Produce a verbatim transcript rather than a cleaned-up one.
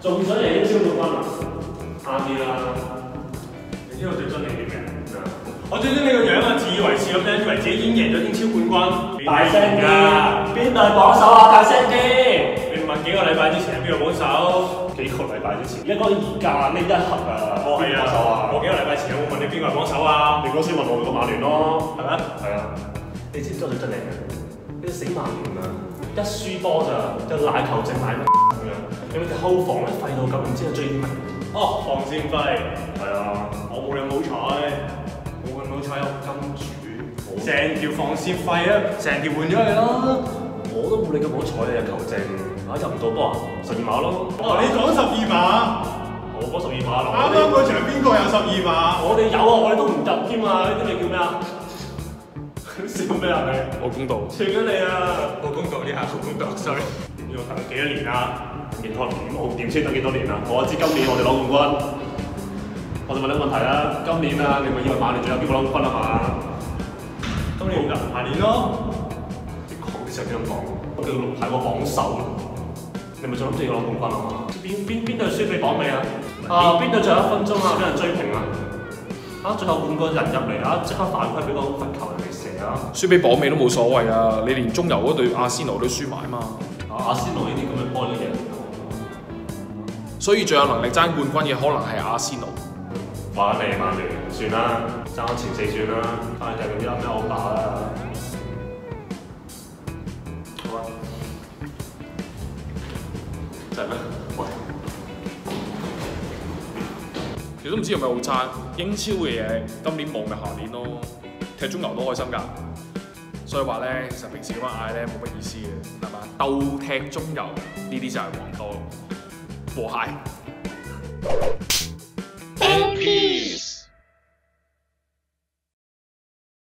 仲想嚟英超冠軍啊？啱啲啦！你知道最憎你啲咩？我最憎你個樣啊！自以為是咁樣，以為自己已經贏咗英超冠軍。大聲啲！邊隊榜首啊？大聲啲！你問幾個禮拜之前係邊個榜首？幾個禮拜之前？而家講緊而家呢一刻啊！哦，係啊！我幾個禮拜前有冇問你邊個係榜首啊？你嗰時問我個曼聯咯，係咪？係啊！你知唔知我最憎你嘅？呢啲死曼聯啊！一輸波咋，就賴球證賴乜咁樣？你咪後防咧廢到咁，唔知係追啲乜？哦，防線費係啊！我冇你咁好彩，冇咁好彩有金主，成條防線費啊，成條換咗佢啦！我都冇你咁好彩啊，球證啊入唔到波啊，十二碼咯！ 哦，你講十二碼， 我講十二碼咯！ 啱啱嗰場邊個有十二碼？ 我哋有啊，我哋都唔入添啊！呢啲咪叫咩啊？笑咩啊你？ 好公道， 串緊你啊！ 好公道呢下，好公道 ，sorry。 呢個等幾多年啊？幾多年？冇點先等幾多年啊？我知今年我哋攞冠軍。我就問你個問題啦，今年啊，你咪以為曼聯仲有機會攞冠軍啊嘛？今年㗎，下年咯。你講嘅時候點樣講？我叫排個榜首，你咪仲諗住要攞冠軍啊嘛？邊邊邊隊輸俾榜尾啊？啊，邊隊最後一分鐘啊，俾人追平啊！啊，最後換個人入嚟啊，即刻犯規俾個罰球人哋射啊！ 輸俾榜尾都冇所謂啊！你連中游嗰隊阿仙奴都輸埋嘛？ 阿仙奴呢啲咁嘅波啲嘢， 所以最有能力爭冠軍嘅可能係阿仙奴。 玩你曼聯，算啦，爭前四算啦，睇下佢啲咩歐霸啦。好啊，就係咩？喂， 其實都唔知有咩好爭，英超嘅嘢今年冇咪下年咯，踢中游都開心㗎。所以話咧，其實平時咁樣嗌咧冇乜意思嘅，係嘛？鬥踢中游呢啲就係王道，和諧。